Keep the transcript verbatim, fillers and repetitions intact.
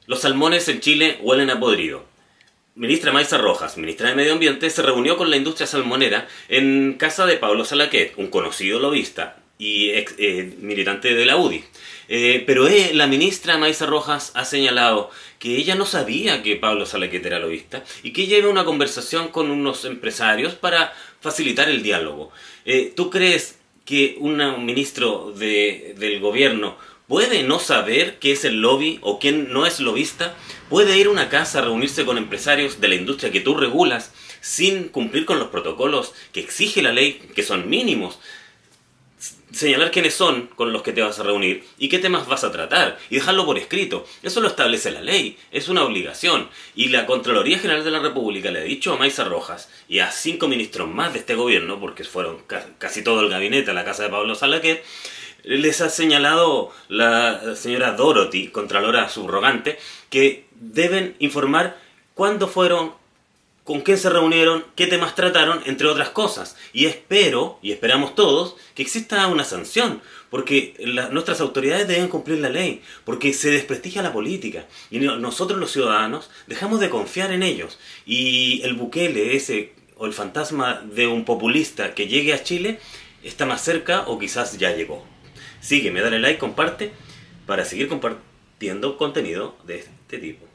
Los salmones en Chile huelen a podrido. Ministra Maysa Rojas, ministra de Medio Ambiente, se reunió con la industria salmonera en casa de Pablo Salaquet, un conocido lobista y ex, eh, militante de la U D I. Eh, pero eh, la ministra Maysa Rojas ha señalado que ella no sabía que Pablo Salaquet era lobista y que ella iba a una conversación con unos empresarios para facilitar el diálogo. Eh, ¿Tú crees que un ministro de, del gobierno puede no saber qué es el lobby o quién no es lobista? ¿Puede ir a una casa a reunirse con empresarios de la industria que tú regulas sin cumplir con los protocolos que exige la ley, que son mínimos? Señalar quiénes son con los que te vas a reunir y qué temas vas a tratar y dejarlo por escrito. Eso lo establece la ley, es una obligación. Y la Contraloría General de la República le ha dicho a Maysa Rojas y a cinco ministros más de este gobierno, porque fueron casi todo el gabinete a la casa de Pablo Salaquet, les ha señalado la señora Dorothy, Contralora subrogante, que deben informar cuándo fueron, con quién se reunieron, qué temas trataron, entre otras cosas. Y espero, y esperamos todos, que exista una sanción, porque la, nuestras autoridades deben cumplir la ley, porque se desprestigia la política. Y nosotros los ciudadanos dejamos de confiar en ellos. Y el Bukele ese, o el fantasma de un populista que llegue a Chile, está más cerca o quizás ya llegó. Sígueme, dale like, comparte, para seguir compartiendo contenido de este tipo.